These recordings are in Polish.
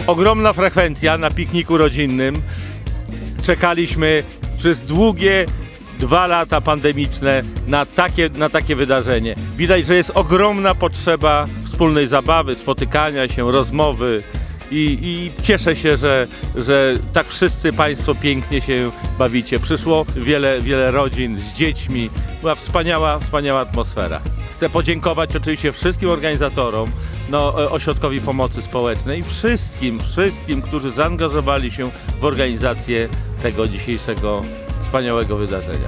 ogromna frekwencja na pikniku rodzinnym. Czekaliśmy przez długie 2 lata pandemiczne na takie wydarzenie. Widać, że jest ogromna potrzeba wspólnej zabawy, spotykania się, rozmowy i cieszę się, że tak wszyscy Państwo pięknie się bawicie. Przyszło wiele rodzin z dziećmi. Była wspaniała atmosfera. Chcę podziękować oczywiście wszystkim organizatorom, Ośrodkowi Pomocy Społecznej i wszystkim, którzy zaangażowali się w organizację tego dzisiejszego wspaniałego wydarzenia.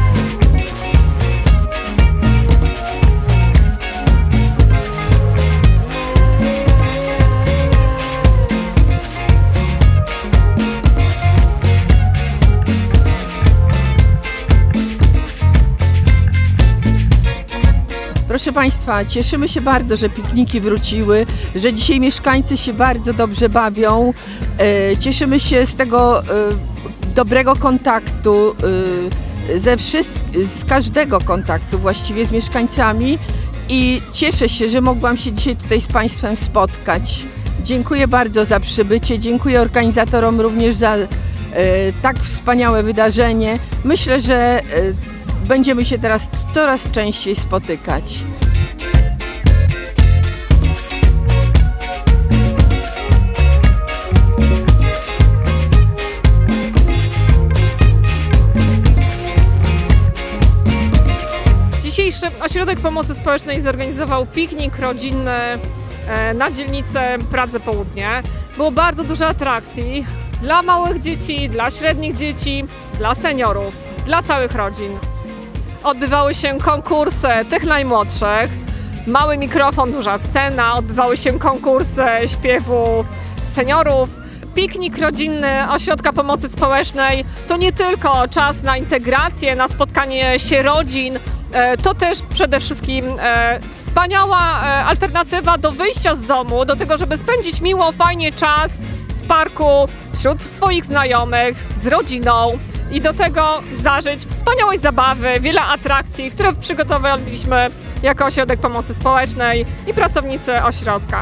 Proszę Państwa, cieszymy się bardzo, że pikniki wróciły, że dzisiaj mieszkańcy się bardzo dobrze bawią. Cieszymy się z tego dobrego kontaktu, z każdego kontaktu właściwie z mieszkańcami i cieszę się, że mogłam się dzisiaj tutaj z Państwem spotkać. Dziękuję bardzo za przybycie, dziękuję organizatorom również za tak wspaniałe wydarzenie. Myślę, że będziemy się teraz coraz częściej spotykać. Dzisiejszy Ośrodek Pomocy Społecznej zorganizował piknik rodzinny na dzielnicę Pradze Południe. Było bardzo dużo atrakcji dla małych dzieci, dla średnich dzieci, dla seniorów, dla całych rodzin. Odbywały się konkursy tych najmłodszych, mały mikrofon, duża scena, odbywały się konkursy śpiewu seniorów. Piknik rodzinny Ośrodka Pomocy Społecznej to nie tylko czas na integrację, na spotkanie się rodzin, to też przede wszystkim wspaniała alternatywa do wyjścia z domu, do tego, żeby spędzić miło, fajnie czas w parku, wśród swoich znajomych, z rodziną i do tego zażyć wspaniałej zabawy, wiele atrakcji, które przygotowaliśmy jako Ośrodek Pomocy Społecznej i pracownicy ośrodka.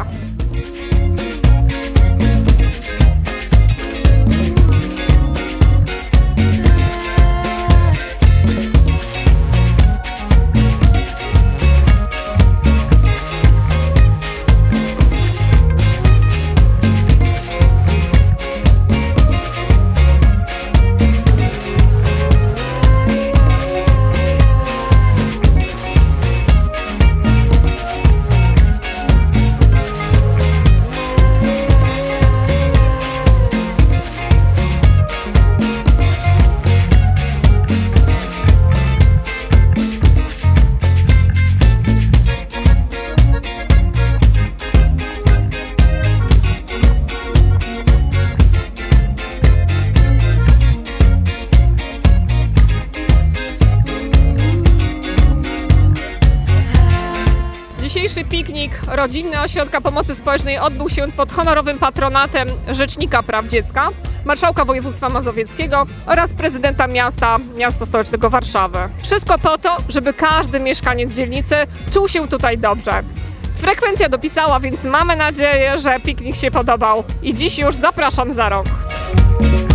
Dzisiejszy piknik rodzinny Ośrodka Pomocy Społecznej odbył się pod honorowym patronatem Rzecznika Praw Dziecka, Marszałka Województwa Mazowieckiego oraz prezydenta miasta stołecznego Warszawy. Wszystko po to, żeby każdy mieszkaniec dzielnicy czuł się tutaj dobrze. Frekwencja dopisała, więc mamy nadzieję, że piknik się podobał i dziś już zapraszam za rok.